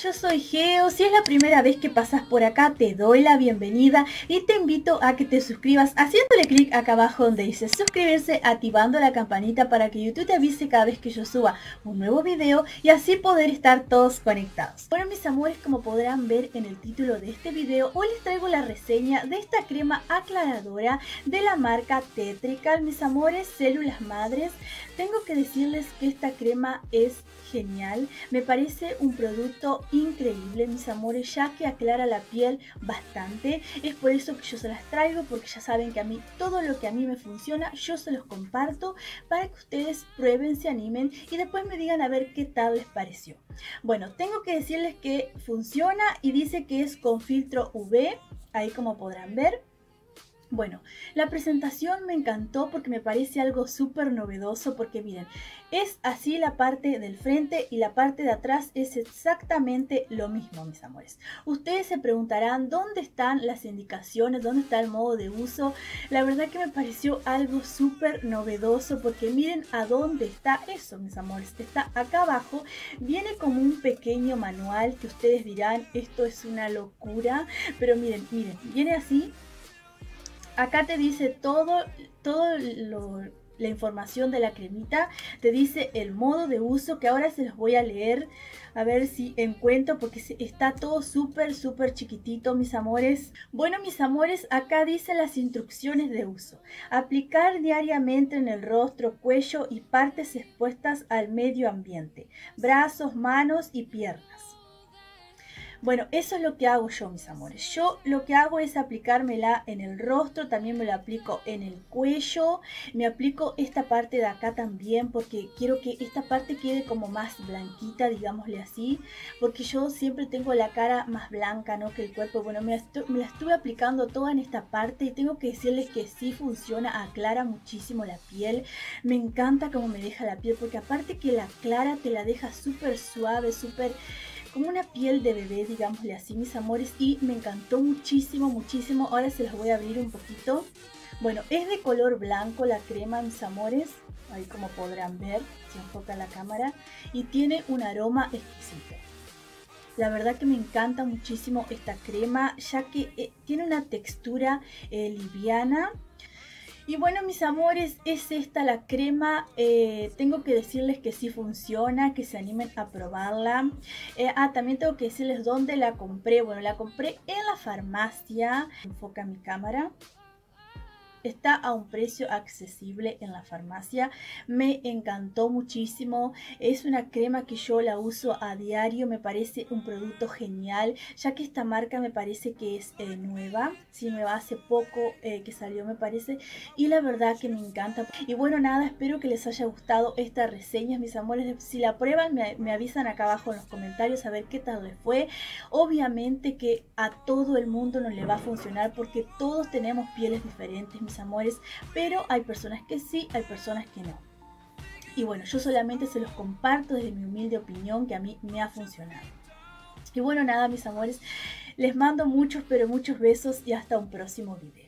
yo soy Geo. Si es la primera vez que pasas por acá, te doy la bienvenida y te invito a que te suscribas haciéndole clic acá abajo donde dice suscribirse, activando la campanita para que YouTube te avise cada vez que yo suba un nuevo video y así poder estar todos conectados. Bueno, mis amores, como podrán ver en el título de este video, hoy les traigo la reseña de esta crema aclaradora de la marca Tetrical. Mis amores, células madres, tengo que decirles que esta crema es genial. Me parece un producto increíble, mis amores, ya que aclara la piel bastante. Es por eso que yo se las traigo, porque ya saben que a mí todo lo que a mí me funciona, yo se los comparto para que ustedes prueben, se animen y después me digan a ver qué tal les pareció. Bueno, tengo que decirles que funciona y dice que es con filtro UV, ahí como podrán ver. Bueno, la presentación me encantó porque me parece algo súper novedoso, porque miren, es así la parte del frente y la parte de atrás es exactamente lo mismo, mis amores. Ustedes se preguntarán dónde están las indicaciones, dónde está el modo de uso. La verdad que me pareció algo súper novedoso porque miren a dónde está eso, mis amores. Está acá abajo, viene como un pequeño manual que ustedes dirán, esto es una locura, pero miren, viene así. Acá te dice todo la información de la cremita, te dice el modo de uso, que ahora se los voy a leer a ver si encuentro porque está todo súper chiquitito, mis amores. Bueno, mis amores, acá dice las instrucciones de uso: aplicar diariamente en el rostro, cuello y partes expuestas al medio ambiente, brazos, manos y piernas. Bueno, eso es lo que hago yo, mis amores. Yo lo que hago es aplicármela en el rostro, también me lo aplico en el cuello, me aplico esta parte de acá también porque quiero que esta parte quede como más blanquita, digámosle así, porque yo siempre tengo la cara más blanca, ¿no?, que el cuerpo. Bueno, me la estuve aplicando toda en esta parte y tengo que decirles que sí funciona, aclara muchísimo la piel. Me encanta cómo me deja la piel porque aparte que la aclara, te la deja súper suave, súper como una piel de bebé, digámosle así, mis amores, y me encantó muchísimo. Ahora se las voy a abrir un poquito. Bueno, es de color blanco la crema, mis amores, ahí como podrán ver, si enfoca la cámara, y tiene un aroma exquisito. La verdad que me encanta muchísimo esta crema, ya que tiene una textura liviana. Y bueno, mis amores, es esta la crema. Tengo que decirles que sí funciona, que se animen a probarla. También tengo que decirles dónde la compré. Bueno, la compré en la farmacia. Enfoca mi cámara. Está a un precio accesible en la farmacia. Me encantó muchísimo. Es una crema que yo la uso a diario. Me parece un producto genial, ya que esta marca me parece que es nueva. Sí, nueva, hace poco que salió, me parece. Y la verdad que me encanta. Y bueno, nada, espero que les haya gustado esta reseña, mis amores. Si la prueban, me avisan acá abajo en los comentarios a ver qué tal les fue. Obviamente que a todo el mundo no le va a funcionar porque todos tenemos pieles diferentes, mis amores, pero hay personas que sí, hay personas que no. Y bueno, yo solamente se los comparto desde mi humilde opinión que a mí me ha funcionado. Y bueno, nada, mis amores, les mando muchos, pero muchos besos y hasta un próximo video.